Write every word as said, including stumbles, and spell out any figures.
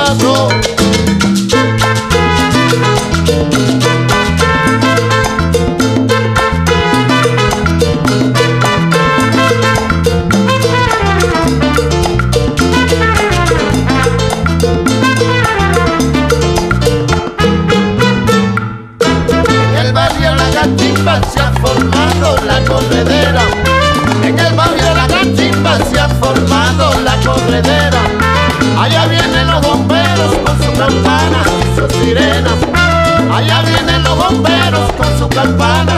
paso. Se ha formado la corredera, en el barrio La Cachimba se ha formado la corredera. Allá vienen los bomberos con su campana y sus sirenas, allá vienen los bomberos con su campana